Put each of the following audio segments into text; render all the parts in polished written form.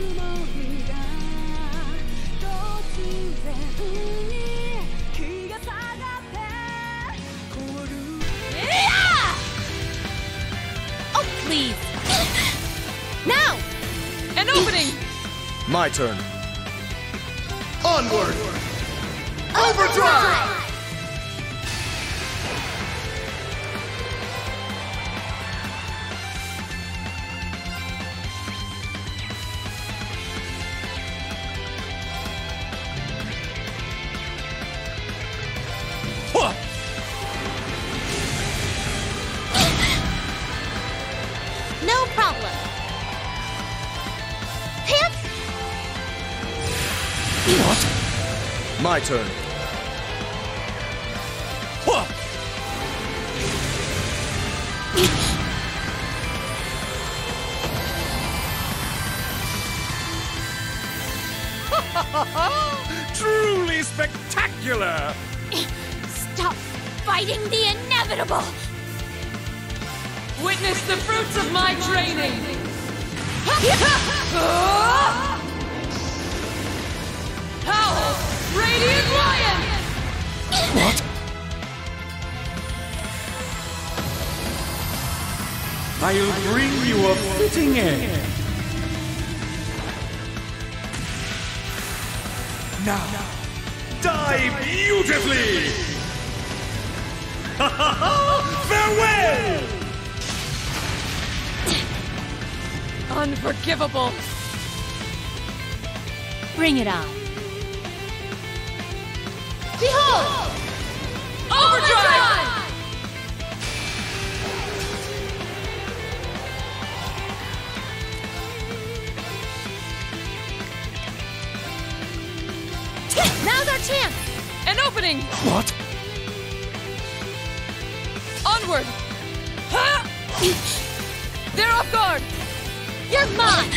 Oh, please! Now! An opening! My turn. Onward! Overdrive! No problem. Hip! What? My turn. Truly spectacular! Stop fighting the inevitable! Witness the fruits of my training! Howl! Radiant Lion! What? I'll bring you a fitting end. Now, die beautifully! Farewell! Unforgivable! Bring it on. Behold! Overdrive! Now's our chance! An opening! What? Onward! Ha! They're off guard! You're mine!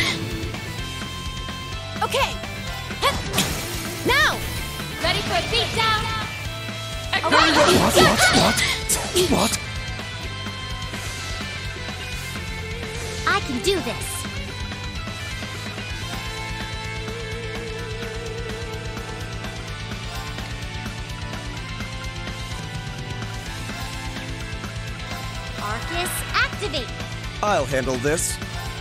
Okay! Now! Ready for a beatdown? What? I can do this. Arcus, activate! I'll handle this.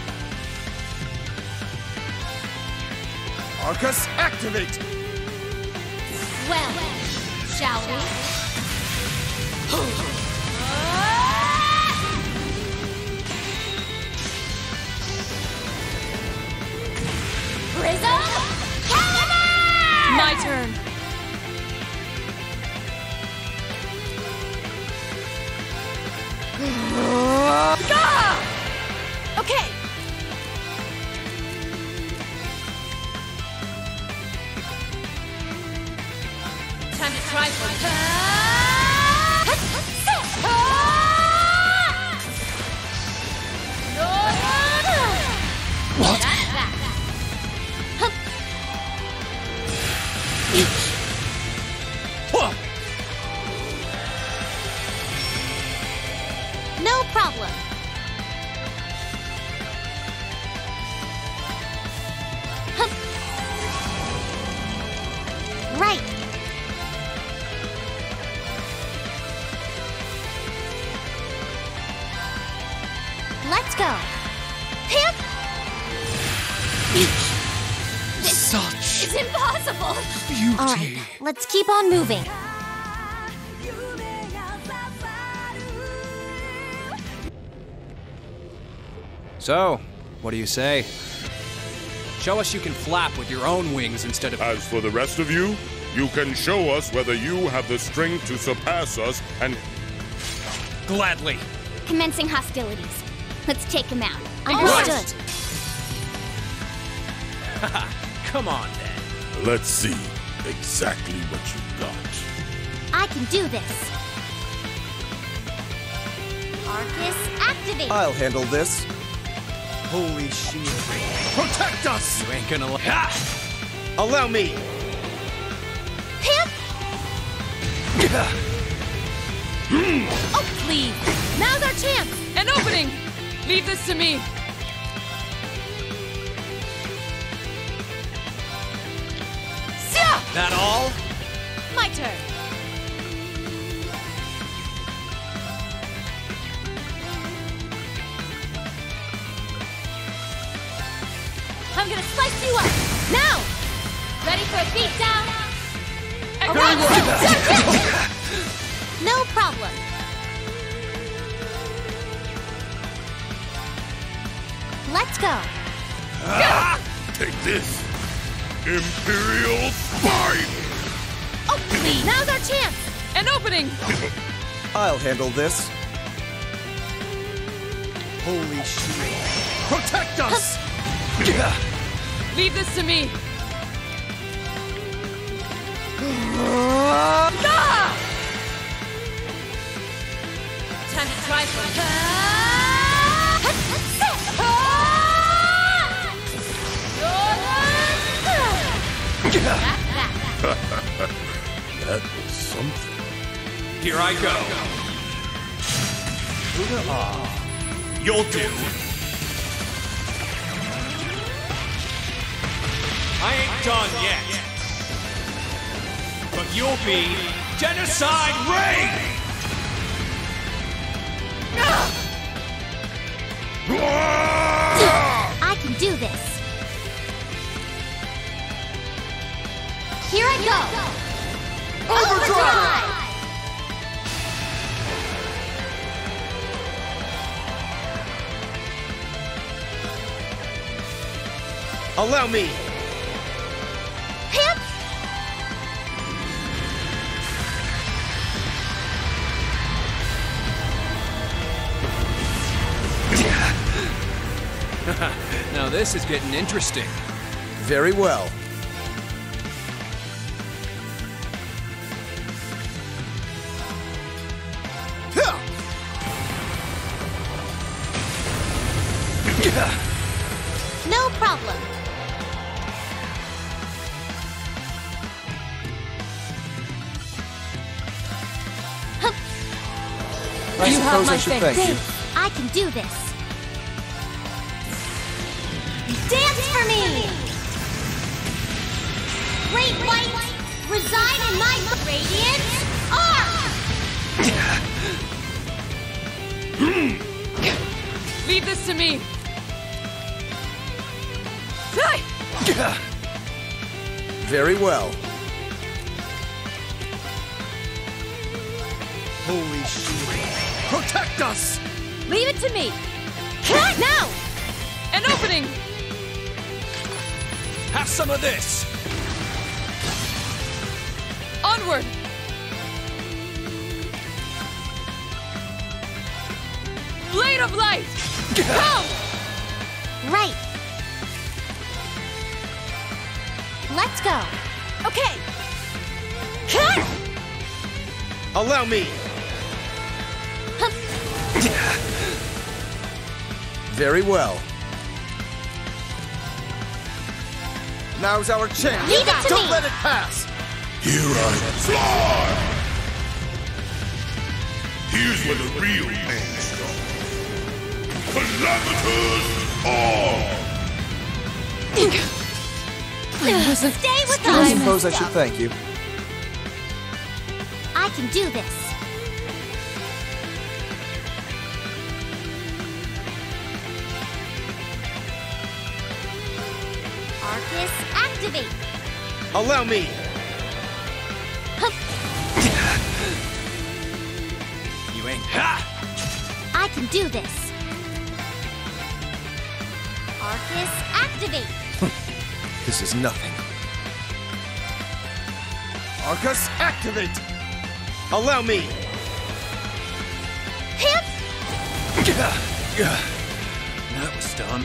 Arcus, activate! Well, shall we? Prism Caliber! My turn! Okay! Time to try for What? No problem. Right. Let's go. Hip! Such It's impossible! beauty. All right, let's keep on moving. So, what do you say? Show us you can flap with your own wings instead of... As for the rest of you, you can show us whether you have the strength to surpass us and... Gladly. Commencing hostilities. Let's take him out. Right. Understood. Come on, then. Let's see exactly what you've got. I can do this. Arcus, activate! I'll handle this. Holy shield. Protect us! You ain't gonna... Allow me! Pimp! Oh, please! Now's our chance! An opening! Leave this to me! That all? My turn. I'm gonna slice you up. Now! Ready for a beatdown? No problem. Let's go. Take this! Imperial Spine! Oh, please. Now's our chance. An opening! I'll handle this. Holy shield. Protect us! Leave this to me. Time to try something. That was something. Here I go. You'll do. I ain't done yet. But you'll be Genocide Ray! I can do this. Here I go. Overdrive! Allow me! Pimp! Now this is getting interesting. Very well. No problem. I suppose I should thank you. I can do this. Dance for me! Great white, reside in my radiance arc! Leave this to me. Very well. Holy shield. Protect us! Leave it to me. Now! An opening! Have some of this! Onward! Blade of light! Come! Right. Let's go. Okay. Allow me! Very well. Now's our chance. Leave it to Don't me. let it pass. Here I fly! Here's where the real pain starts. Calamitous all! Stay with I us. suppose I should thank you. I can do this. Arcus, activate. Allow me! You ain't. I can do this. Arcus, activate. This is nothing. Arcus, activate! Allow me! Pimp! That was dumb.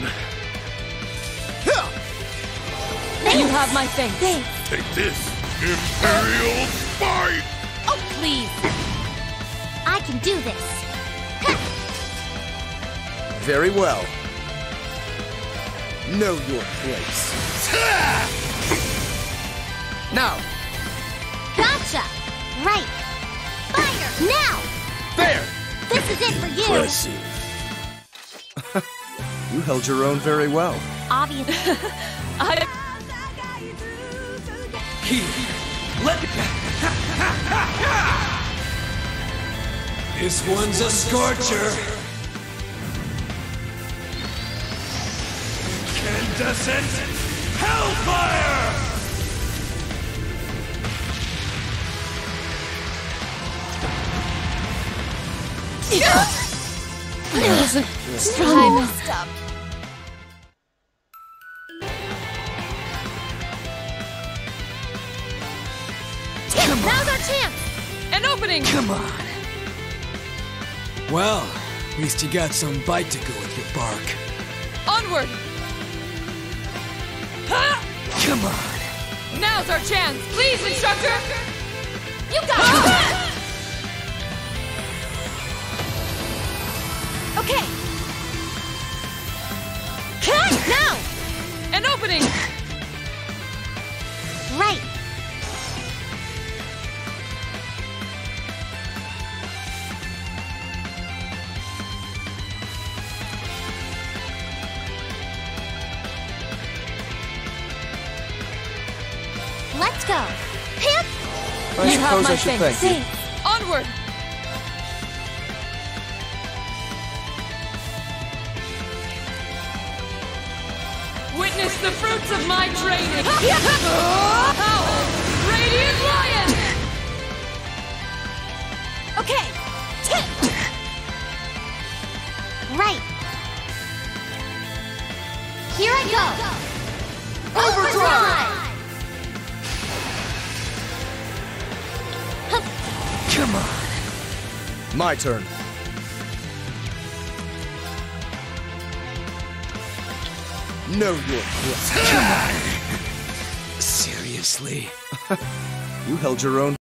You have my thanks. Take this, Imperial Spine! Oh, please. I can do this. Very well. Know your place. Now! Gotcha. Right. Fire. Now. There! This is it for you. Impressive. You held your own very well. Obviously. This one's a scorcher. Incandescent Hellfire! I messed up. Now's our chance! An opening! Come on. Well, at least you got some bite to go with your bark. Onward! Ha! Come on. Now's our chance! Please, instructor! You got it! Okay. Now! An opening! Right. Let's go. Pip! I You have suppose my I should thanks. thank you. Onward! Witness the fruits of my training! Howl! Radiant Lion! Okay. Right. Here I go. Overdrive! Come on. My turn. Know your place. Seriously? You held your own.